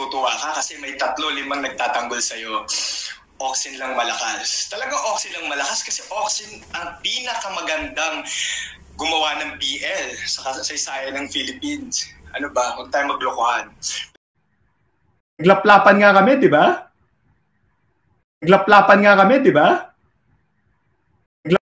matutuwa ka kasi may 3-5 nagtatanggol sa'yo. Oxin lang malakas. Talagang Oxin lang malakas kasi Oxin ang pinakamagandang gumawa ng PL sa kasaysayan ng Philippines. Ano ba? Huwag tayo maglokohan. Naglaplapan nga kami, di ba?